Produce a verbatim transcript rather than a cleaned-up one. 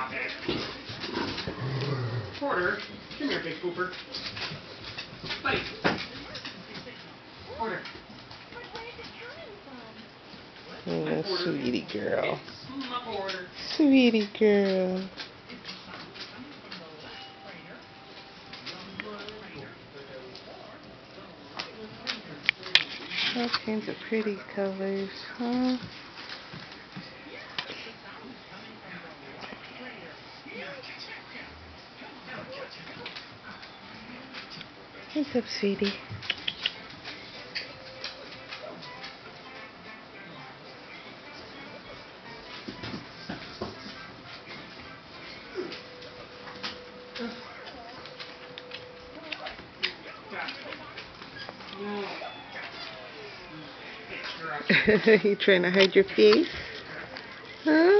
Stop it. Porter, come here, big pooper. Buddy. Porter. Oh, sweetie girl. Porter. Sweetie girl. All kinds of pretty colors, huh? What's up, sweetie? You trying to hide your face? Huh?